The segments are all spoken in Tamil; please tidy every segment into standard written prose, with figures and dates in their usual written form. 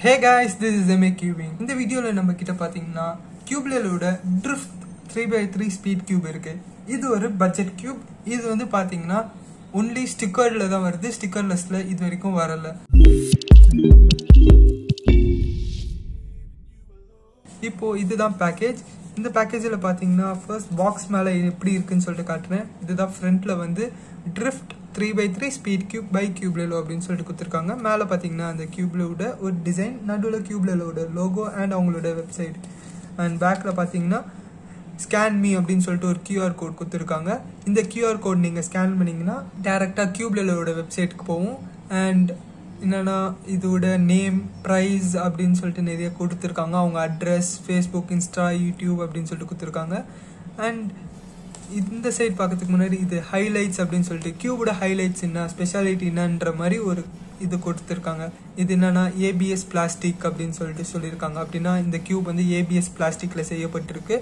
Hey guys, this is Cubing. In this video, we will see Cubelelo Drift 3x3 SpeedCube. This is a budget cube. This is only stickered. Stickerless. This is the package. In the package, first box is the front Drift 3x3 SpeedCube by Cubelelo அப்படினு சொல்லிட்டு கொடுத்திருக்காங்க. மேல பாத்தீங்கன்னா அந்த Cubelelo ஒரு டிசைன், நடுவுல Cubelelo லோகோ அண்ட் அவங்களோட வெப்சைட். அண்ட் பேக்ல பாத்தீங்கன்னா ஸ்கேன் மீ அப்படினு சொல்லிட்டு ஒரு QR கோட் கொடுத்திருக்காங்க. இந்த QR கோட் நீங்க ஸ்கேன் பண்ணீங்கன்னா டைரக்டா Cubelelo வெப்சைட்க்கு போகும். அண்ட் என்னன்னா இதோட நேம், பிரைஸ் அப்படினு சொல்லிட்டு நிறைய கொடுத்திருக்காங்க. அவங்க அட்ரஸ், Facebook, Insta, YouTube அப்படினு சொல்லிட்டு கொடுத்திருக்காங்க. அண்ட் இந்த சைடு பார்க்கிறதுக்கு முன்னாடி இது ஹைலைட்ஸ் அப்படின்னு சொல்லிட்டு கியூபோட ஹைலைட்ஸ் என்ன, ஸ்பெஷாலிட்டி என்னன்ற மாதிரி ஒரு இது கொடுத்துருக்காங்க. இது என்னன்னா ஏபிஎஸ் பிளாஸ்டிக் அப்படின்னு சொல்லியிருக்காங்க. அப்படின்னா இந்த கியூப் ஏபிஎஸ் பிளாஸ்டிக்ல செய்யப்பட்டிருக்கு.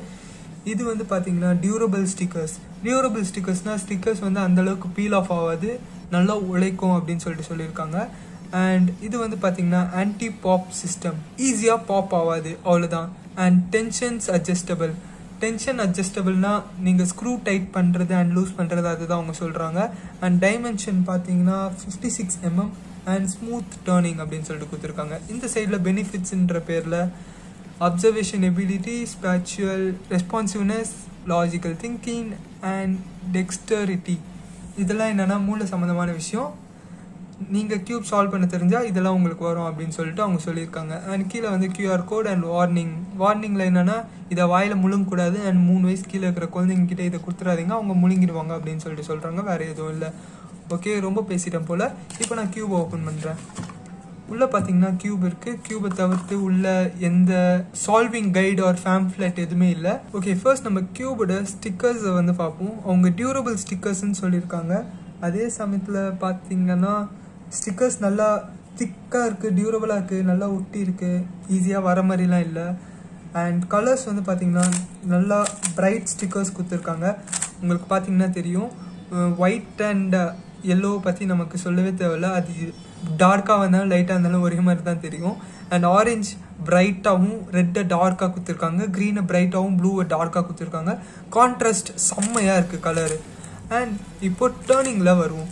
இது பார்த்தீங்கன்னா டியூரபிள் ஸ்டிக்கர்ஸ். டியூரபிள் ஸ்டிக்கர்ஸ்னா ஸ்டிக்கர்ஸ் அந்த அளவுக்கு பீல் ஆஃப் ஆகாது, நல்லா உழைக்கும் அப்படின்னு சொல்லியிருக்காங்க. அண்ட் இது பார்த்தீங்கன்னா ஆன்டி பாப் சிஸ்டம், ஈஸியாக பாப் ஆகாது, அவ்வளோதான். And tensions adjustable. டென்ஷன் அட்ஜஸ்டபிள்னா நீங்கள் ஸ்க்ரூ டைட் பண்ணுறது அண்ட் லூஸ் பண்ணுறது அதுதான் அவங்க சொல்கிறாங்க. அண்ட் டைமென்ஷன் பார்த்தீங்கன்னா 56 mm அண்ட் ஸ்மூத் டேர்னிங் அப்படின்னு சொல்லிட்டு கொடுத்துருக்காங்க. இந்த சைடில் பெனிஃபிட்ஸ்ன்ற பேரில் observation ability, spatial responsiveness, logical thinking and dexterity, இதெல்லாம் என்னென்னா மூளை சம்மந்தமான விஷயம். நீங்கள் கியூப் சால்வ் பண்ண தெரிஞ்சால் இதெல்லாம் உங்களுக்கு வரும் அப்படின்னு சொல்லிட்டு அவங்க சொல்லியிருக்காங்க. அண்ட் கீழே QR கோட் அண்ட் வார்னிங்கில் என்னென்னா இதை வாயில் முழுங்கக்கூடாது. அண்ட் 3 வயசு கீழே இருக்கிற குழந்தைங்கிட்ட இதை கொடுத்துடாதீங்க, அவங்க முழுங்கிடுவாங்க அப்படின்னு சொல்லிட்டு சொல்கிறாங்க. வேறு எதுவும் இல்லை. ஓகே, ரொம்ப பேசிட்டேன் போல். இப்போ நான் கியூபை ஓப்பன் பண்ணுறேன். உள்ளே பார்த்தீங்கன்னா கியூப் இருக்குது. கியூபை தவிர்த்து உள்ள எந்த சால்விங் கைடு ஆர் ஃபேம்ப்ளெட் எதுவுமே இல்லை. ஓகே, ஃபர்ஸ்ட் நம்ம கியூபோட ஸ்டிக்கர்ஸை பார்ப்போம். அவங்க டியூரபிள் ஸ்டிக்கர்ஸ்ன்னு சொல்லியிருக்காங்க. அதே சமயத்தில் பார்த்தீங்கன்னா ஸ்டிக்கர்ஸ் நல்லா திக்காக இருக்குது, டியூரபிளாக இருக்குது, நல்லா ஒட்டி இருக்குது, ஈஸியாக வர மாதிரிலாம் இல்லை. அண்ட் கலர்ஸ் பார்த்தீங்கன்னா நல்லா பிரைட் ஸ்டிக்கர்ஸ் கொடுத்துருக்காங்க. உங்களுக்கு பார்த்தீங்கன்னா தெரியும், ஒயிட் அண்ட் எல்லோ பற்றி நமக்கு சொல்லவே தேவையில்ல. அது டார்க்காக வந்தாலும் லைட்டாக இருந்தாலும் ஒரே மாதிரி தான் தெரியும். அண்ட் ஆரஞ்ச் பிரைட்டாகவும் ரெட்டை டார்க்காக கொடுத்துருக்காங்க. க்ரீனை பிரைட்டாகவும் ப்ளூவை டார்க்காக கொடுத்துருக்காங்க. கான்ட்ராஸ்ட் செம்மையாக இருக்குது கலரு. அண்ட் இப்போ டேர்னிங்கில் வருவோம்.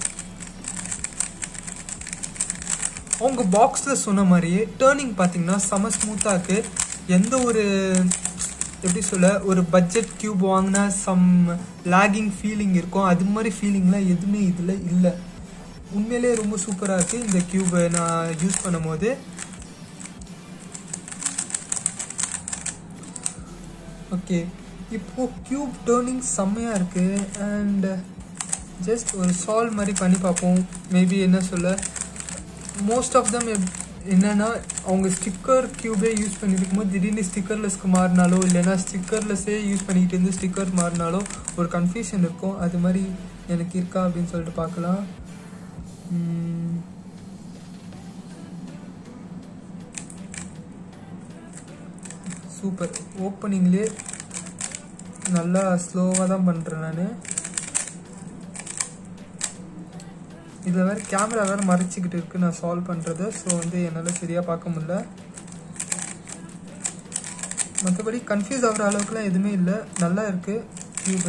அவங்க பாக்ஸில் சொன்ன மாதிரியே டேர்னிங் பார்த்தீங்கன்னா செம ஸ்மூத்தாக இருக்குது. எந்த ஒரு எப்படி சொல்ல, ஒரு பட்ஜெட் கியூப் வாங்கினா சம் லேகிங் ஃபீலிங் இருக்கும், அது மாதிரி ஃபீலிங்லாம் எதுவுமே இதில் இல்லை. உண்மையிலே ரொம்ப சூப்பராக இருக்குது இந்த கியூபை நான் யூஸ் பண்ணும் போது. ஓகே, இப்போது கியூப் டேர்னிங் செம்மையாக இருக்குது. அண்ட் ஜஸ்ட் ஒரு சால்வ் மாதிரி பண்ணி பார்ப்போம். மேபி என்ன சொல்ல, மோஸ்ட் ஆஃப் தம் என்னென்னா அவங்க ஸ்டிக்கர் கியூபே யூஸ் பண்ணியிருக்கும் போது திடீர்னு ஸ்டிக்கர்லெஸ்க்கு மாறினாலோ, இல்லைன்னா ஸ்டிக்கர்லெஸ்ஸே யூஸ் பண்ணிக்கிட்டு இருந்து ஸ்டிக்கர் மாறினாலோ ஒரு கன்ஃபியூஷன் இருக்கும். அது மாதிரி எனக்கு இருக்கா அப்படின்னு சொல்லிட்டு பார்க்கலாம். சூப்பர், ஓப்பனிங்லேயே நல்லா ஸ்லோவாக தான் பண்ணுறேன் நான். இதில் வேறு கேமரா வேறு மறைச்சிக்கிட்டு இருக்குது நான் சால்வ் பண்ணுறது. ஸோ என்னால் சரியாக பார்க்க முடியல. மற்றபடி கன்ஃபியூஸ் ஆகிற அளவுக்குலாம் எதுவுமே இல்லை, நல்லா இருக்குது கியூபு.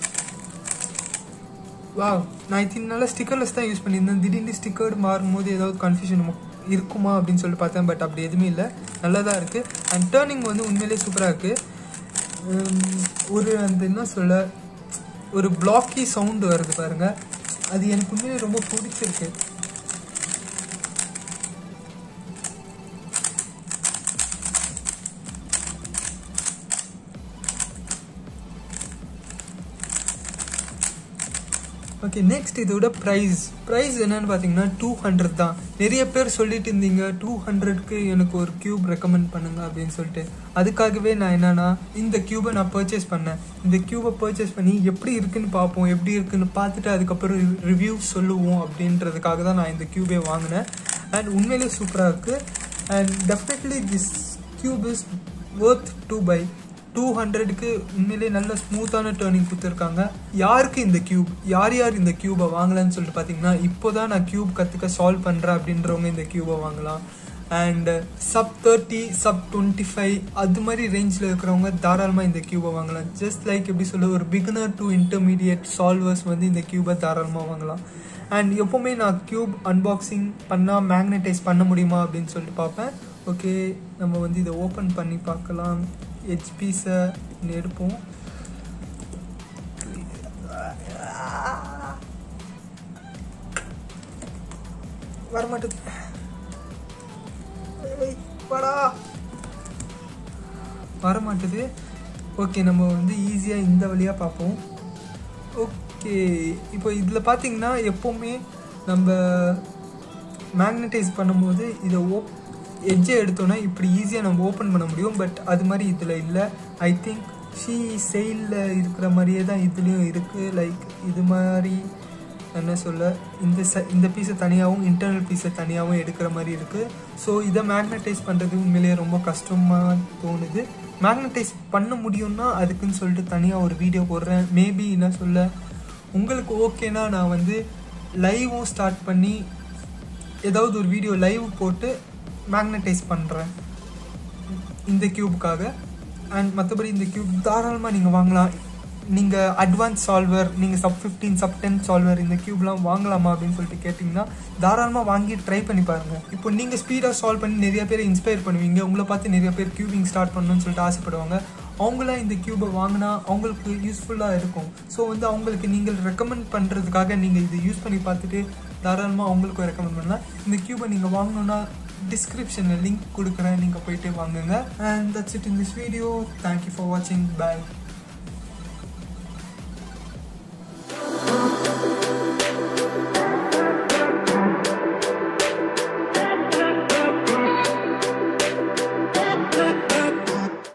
வா, நான் இத்தனை ஸ்டிக்கர்லெஸ் தான் யூஸ் பண்ணியிருந்தேன். திடீர்னு ஸ்டிக்கர்டு மாறும்போது ஏதாவது கன்ஃபியூஷன் இருக்குமா அப்படின்னு சொல்லிட்டு பார்த்தேன். பட் அப்படி எதுவுமே இல்லை, நல்லா தான் இருக்குது. அண்ட் டேர்னிங் உண்மையிலே சூப்பராக இருக்குது. ஒரு என்ன சொல்ல, ஒரு பிளாக்கி சவுண்டு வருது பாருங்கள், அது எனக்கு உண்மையிலே ரொம்ப பிடிச்சிருக்கு. ஓகே, நெக்ஸ்ட் இதோட ப்ரைஸ் என்னன்னு பார்த்தீங்கன்னா 200 தான். நிறைய பேர் சொல்லிட்டு இருந்தீங்க 200க்கு எனக்கு ஒரு கியூப் ரெக்கமெண்ட் பண்ணுங்க அப்படின்னு சொல்லிட்டு. அதுக்காகவே நான் என்னன்னா இந்த கியூபை நான் பர்ச்சேஸ் பண்ணேன். இந்த கியூபை பர்ச்சேஸ் பண்ணி எப்படி இருக்குன்னு பார்ப்போம், எப்படி இருக்குன்னு பார்த்துட்டு அதுக்கப்புறம் ரிவ்யூ சொல்லுவோம் அப்படின்றதுக்காக தான் நான் இந்த கியூபை வாங்கினேன். அண்ட் உண்மையிலே சூப்பராக இருக்குது. And definitely this cube is worth to buy. 200க்கு உண்மையிலே நல்ல ஸ்மூத்தான டேர்னிங் கொடுத்துருக்காங்க. யாருக்கு இந்த கியூப், யார் இந்த கியூபை வாங்கலான்னு சொல்லிட்டு பார்த்தீங்கன்னா, இப்போ தான் நான் கியூப் கற்றுக்க சால்வ் பண்ணுறேன் அப்படின்றவங்க இந்த கியூபை வாங்கலாம். அண்ட் sub 30 sub 25 அது மாதிரி ரேஞ்சில் இருக்கிறவங்க தாராளமாக இந்த கியூபை வாங்கலாம். ஜஸ்ட் லைக் எப்படி சொல்ல, ஒரு பிகினர் டு இன்டர்மீடியட் சால்வர்ஸ் வந்து இந்த கியூபை தாராளமாக வாங்கலாம். அண்ட் எப்போவுமே நான் கியூப் அன்பாக்சிங் பண்ணால் மேக்னடைஸ் பண்ண முடியுமா அப்படின்னு சொல்லிட்டு பார்ப்பேன். ஓகே, நம்ம வந்து இதை ஓப்பன் பண்ணி பார்க்கலாம். எட்ஜ் பீஸை எடுப்போம். வரமாட்டேது, வரமாட்டேது. ஓகே, நம்ம வந்து ஈஸியாக இந்த வழியாக பார்ப்போம். ஓகே, இப்போ இதில் பார்த்தீங்கன்னா எப்போவுமே நம்ம மேக்னடைஸ் பண்ணும்போது இதை எட்ஜை எடுத்தோன்னா இப்படி ஈஸியாக நம்ம ஓப்பன் பண்ண முடியும். பட் அது மாதிரி இதில் இல்லை. ஐ திங்க் செயிலில் இருக்கிற மாதிரியே தான் இதுலேயும் இருக்குது. லைக் இது மாதிரி என்ன சொல்ல, இந்த பீஸை தனியாகவும் இன்டர்னல் பீஸை தனியாகவும் எடுக்கிற மாதிரி இருக்குது. ஸோ இதை மேக்னடைஸ் பண்ணுறது உண்மையிலேயே ரொம்ப கஷ்டமாக தோணுது. மேக்னடைஸ் பண்ண முடியும்னா அதுக்குன்னு சொல்லிட்டு தனியாக ஒரு வீடியோ போடுறேன். மேபி என்ன சொல்ல, உங்களுக்கு ஓகேனா நான் வந்து லைவும் ஸ்டார்ட் பண்ணி ஏதாவது ஒரு வீடியோ லைவ் போட்டு மேக்னடைஸ் பண்ணுறேன் இந்த கியூபுக்காக. அண்ட் மற்றபடி இந்த கியூப் தாராளமாக நீங்கள் வாங்கலாம். நீங்கள் அட்வான்ஸ் சால்வர், நீங்கள் sub 15 sub 10 சால்வர் இந்த கியூப்லாம் வாங்கலாமா அப்படின்னு சொல்லிட்டு கேட்டிங்கன்னா தாராளமாக வாங்கி ட்ரை பண்ணி பாருங்கள். இப்போ நீங்கள் ஸ்பீடாக சால்வ் பண்ணி நிறைய பேர் இன்ஸ்பயர் பண்ணுவீங்க. உங்களை பார்த்து நிறைய பேர் கியூபிங் ஸ்டார்ட் பண்ணணும்னு சொல்லிட்டு ஆசைப்படுவாங்க. அவங்களாம் இந்த கியூபை வாங்கினா அவங்களுக்கு யூஸ்ஃபுல்லாக இருக்கும். ஸோ வந்து அவங்களுக்கு நீங்கள் ரெக்கமெண்ட் பண்ணுறதுக்காக நீங்கள் இதை யூஸ் பண்ணி பார்த்துட்டு தாராளமாக அவங்களுக்கும் ரெக்கமெண்ட் பண்ணலாம். இந்த கியூபை நீங்கள் வாங்கணுன்னா டிஸ்கிரிப்ஷனில் லிங்க் கொடுக்குறேன், நீங்கள் போயிட்டு வாங்குங்க. And that's it in this video. Thank you for வாட்சிங். பை.